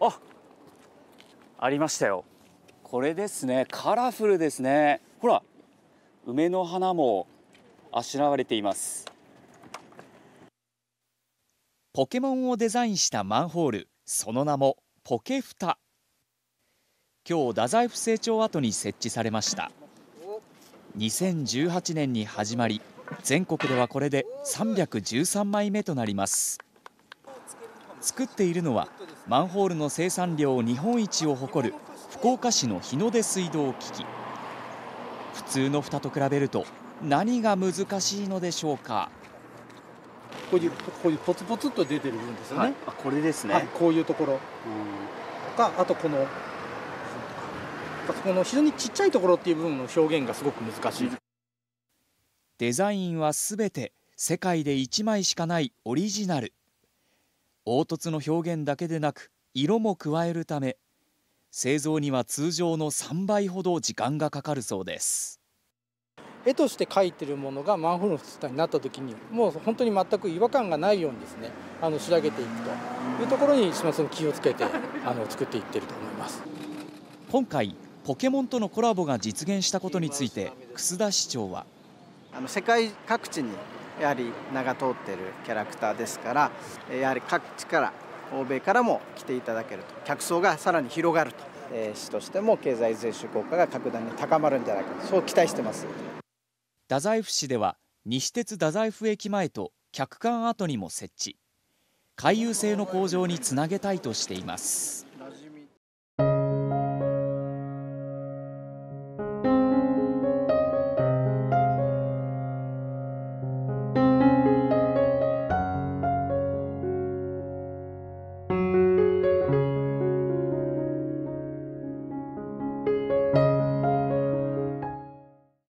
あ、ありましたよ。これですね。カラフルですね。ほら、梅の花もあしらわれています。 ポケモンをデザインしたマンホール、その名もポケフタ。今日太宰府成長跡に設置されました。2018年に始まり、全国ではこれで313枚目となります。作っているのはマンホールの生産量日本一を誇る福岡市の日の出水道機器。普通の蓋と比べると何が難しいのでしょうか。 こういうポツポツっと出てる部分ですよね。 はい、あ、これですね。 はい、こういうところとか、あとこの非常にちっちゃいところっていう部分の表現がすごく難しい。 デザインはすべて世界で1枚しかないオリジナル。凹凸の表現だけでなく色も加えるため、製造には通常の3倍ほど時間がかかるそうです。 絵として描いてるものがマンホールの蓋になった時にもう本当に全く違和感がないようにですね、仕上げていくというところに島津さん気をつけて作っていってると思います。 今回ポケモンとのコラボが実現したことについて楠田市長は、 世界各地にやはり名が通っているキャラクターですから、やはり各地から欧米からも来ていただけると、客層がさらに広がると、市としても経済税収効果が格段に高まるんじゃないかと、そう期待してます。 太宰府市では西鉄太宰府駅前と客館跡にも設置、回遊性の向上につなげたいとしています。